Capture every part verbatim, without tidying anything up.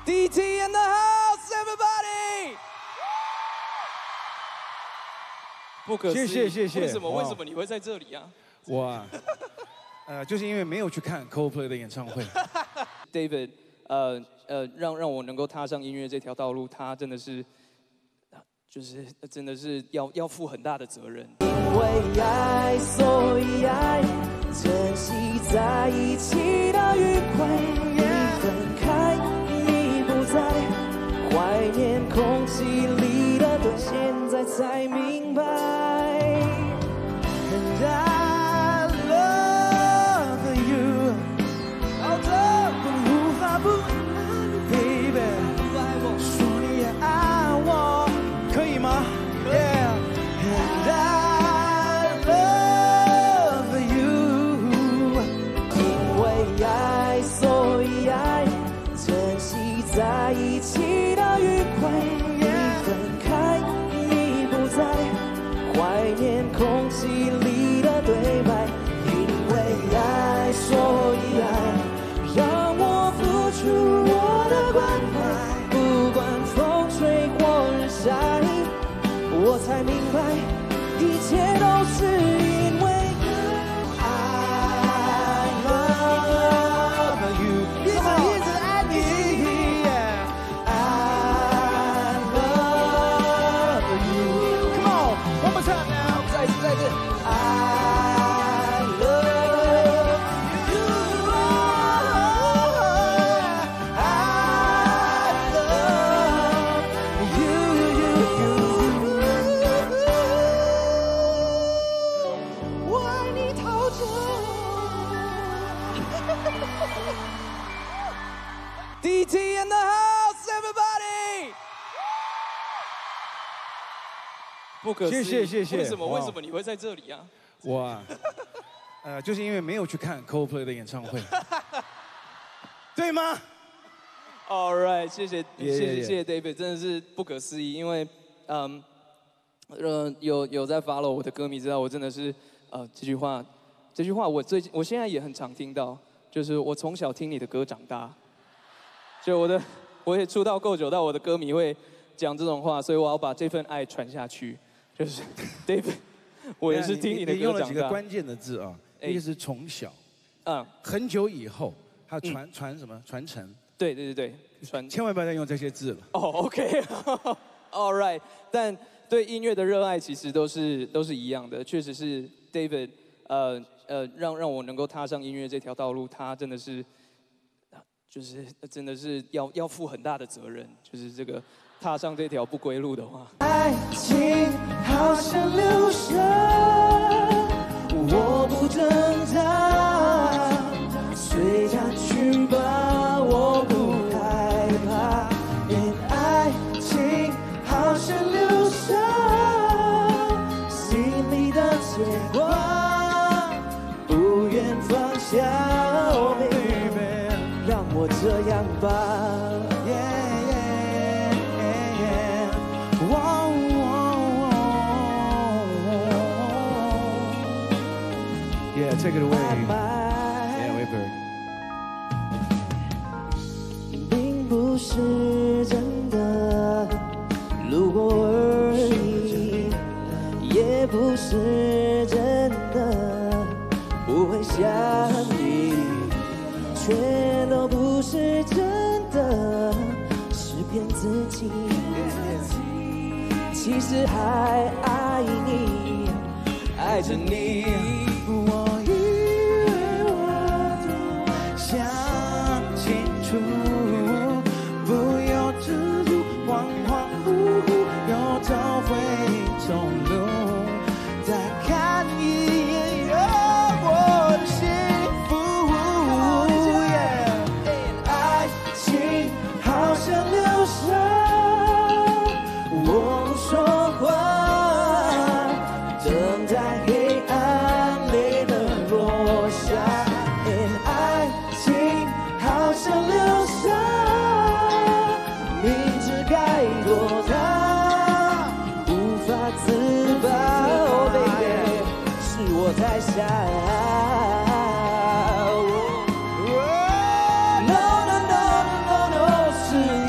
D T in the house, everybody！ 不可思议， 谢谢谢谢。 为什么？为什么你会在这里啊？ 我啊，呃，就是因为没有去看 Coldplay 的演唱会。 David， 呃呃，让让我能够踏上音乐这条道路，他真的是，就是真的是要要负很大的责任。 因为爱，所以爱，珍惜在一起的愉快。你分开，你不在，怀念空气里的对，现在才明白。And I love you， 好的，我无法不爱你 ，baby， 说你也爱我，可以吗 ？Yeah，and I love you， 因为爱，所以爱，珍惜在一起的愉快。你分开，你不在，怀念空气里的对白。因为爱，所以爱，让我付出我的关怀，不管风吹或日晒，我才明白，一切都是因为I love you， 一直一直爱你 ，I love you。Come on，one more time now， 再一次，再一次 ，I love you，I love you，you you，我爱你透彻。 D T in the house, everybody！ 不可思议， 谢谢谢谢为什么？ 哇为什么你会在这里啊？ 我啊，呃，就是因为没有去看 Coldplay 的演唱会。对吗？ All right， 谢谢 Yeah, 谢谢 yeah, 谢谢 David， 真的是不可思议，因为嗯呃有有在 follow 我的歌迷知道我真的是呃这句话这句话我最近我现在也很常听到，就是我从小听你的歌长大，就我的我也出道够久，到我的歌迷会讲这种话，所以我要把这份爱传下去，就是 David， 我也是听你的你用了歌长大。 几个关键的字啊， 哎一个是从小， 嗯， 很久以后，还有传传什么传承， 对对对对，传千万不要再用这些字了。 哦、，OK，All right， 但对音乐的热爱其实都是都是一样的，确实是 David， 呃呃，让让我能够踏上音乐这条道路，他真的是，就是真的是要要负很大的责任，就是这个踏上这条不归路的话。 爱情好像流沙，我不挣扎，随它去吧，我不害怕。因爱情好像流沙，心里的牵挂，不愿放下。Oh baby， 让我这样吧。 Yeah, take it away. Yeah, Weber. 并不是真的路过而已，也不是真的不会想你，全都不是真的，是骗自己。其实还爱你，爱着你。我以为我都想清楚，不由自主，恍恍惚惚，又走回重路，再看一眼，有我的幸福。爱情好像流沙，我不说话，等待黑暗里的落下。爱情好像流沙，明知该躲它，无法自拔。Oh baby， 是我太傻。No no no no no no， 是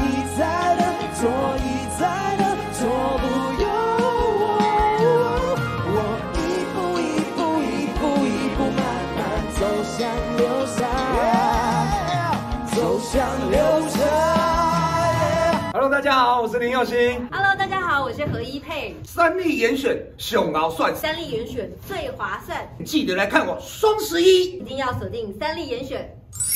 想留着。 Hello， 大家好，我是林佑兴。 Hello， 大家好，我是何一佩。 三立严选熊熬算， 三立严选最划算， 记得来看我双十一， 一定要锁定三立严选。